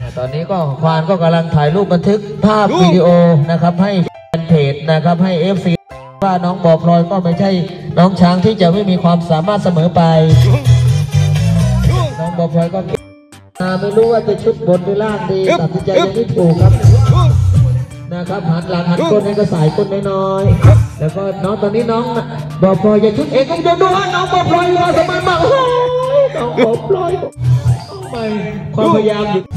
ตอนนี้ก็ควานก็กำลังถ่ายรูปบันทึกภาพวิดีโอนะครับให้แฟนเพจนะครับให้ FC ว่าน้องบอพลอยก็ไม่ใช่น้องช้างที่จะไม่มีความสามารถเสมอไปน้องบอพลอยก็ไม่รู้ว่าจะชุดบนหรือล่างดีตัดสินใจยังไม่ถูกครับนะครับหันหลังหันก้นให้ก็สายก้นน้อยๆแล้วก็น้องตอนนี้น้องบอพลอยจะชุดเองก็จะดูว่าน้องบอพลอยว่าสมัยมากน้องบอพลอยไปความพยายามอยู่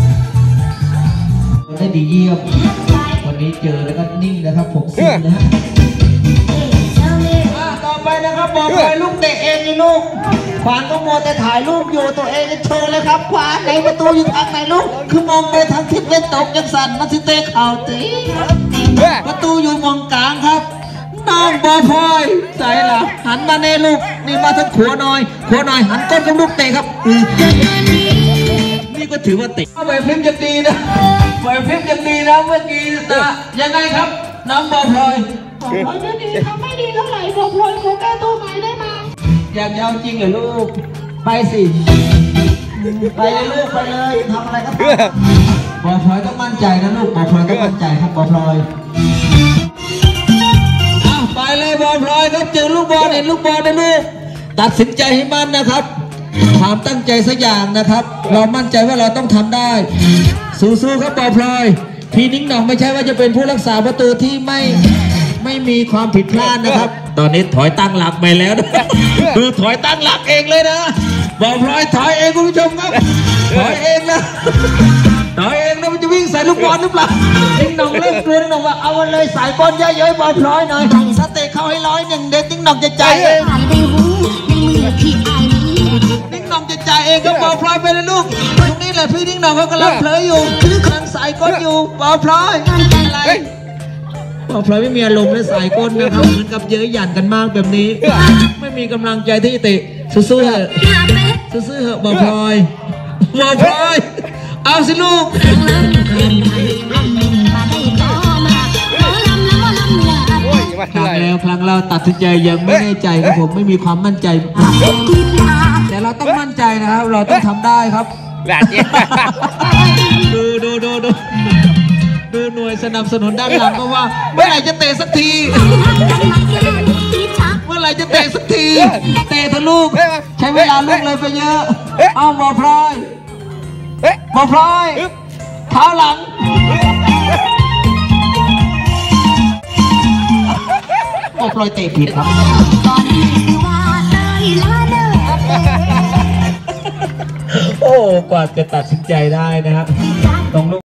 ได้ดีเยี่ยมวันนี้เจอแล้วก็นิ่งนะครับผมซิงนะฮะต่อไปนะครับบอพลอยลูกเตะเองนี่ลูกขวานก็มัวแต่ถ่ายรูปอยู่ตัวเองโชว์เลยครับขวานในประตูอยู่ทางไหนลูกคือมองไปทางทิศเล่นตกยังสั่นมันสิเตะเข่าตีประตูอยู่มองกลางครับน้องบอพลอยใส่ละหันมาเน่ลูกนี่มาทางขวาหน่อยหันก้นกับลูกเตะครับนี่ก็ถือว่าเตะไหวพริบจะดีนะไหวพริบจะดีนะเมื่อกี้นะยังไงครับน้องบอพลอยไม่ดีทำไม่ดีเท่าไหร่บอพลอยขอแก้ตัวใหม่ได้ไหมอยากเอาจริงเหรอลูกไปสิไปเลยลูกไปเลยทำอะไรก็ทำบอพลอยต้องมั่นใจนะลูกบอพลอยต้องมั่นใจครับบอพลอยไปเลยบอลพลอยครับเจอลูกบอลเห็นลูกบอลนะลูกตัดสินใจให้มั่นนะครับความตั้งใจสักอย่างนะครับเรามั่นใจว่าเราต้องทำได้สู้ๆครับบอลพลอยพี่นิ้งหน่องไม่ใช่ว่าจะเป็นผู้รักษาประตูที่ไม่มีความผิดพลาดนะครับตอนนี้ถอยตั้งหลักไปแล้วนะคือถอยตั้งหลักเองเลยนะบอลพลอยถอยเองคุณผู้ชมครับถอยเองนะถอยเองนะมันจะวิ่งใส่ลูกบอลหรือเปล่านิ้งหน่องเล่นกลัวนิ้งหน่องว่าเอาเลยสายบอลเยอะๆบอลพลอยหน่อยสเตะเข้าให้101เด็กนิ้งหน่องจะจ่ายเองนิ้งหน่องจะจ่ายเองก็บอลพลอยไปเลยลูกตรงนี้แหละพี่นิ้งหน่องเขากำลังเผลออยู่กำลังสายก้นอยู่บอลพลอยอะไรบอลพลอยไม่มีอารมณ์และสายก้นนะครับเหมือนกับเยอะหยันกันมากแบบนี้ไม่มีกำลังใจที่เตะสู้ๆเถอะสู้ๆเถอะบอลพลอยเอาสิลูกครั้งแล้วตัดสินใจยังไม่แน่ใจครับผมไม่มีความมั่นใจแต่เราต้องมั่นใจนะครับเราต้องทำได้ครับดูหน่วยสนับสนุนด้านหลังก็ว่าเมื่อไหร่จะเตะสักทีเตะทะลุใช้เวลาลุกเลยไปเยอะเอาบอลพลอยเท้าหลังบอลพลอยเตะผิดครับโอ้กว่าจะตัดสินใจได้นะครับตรง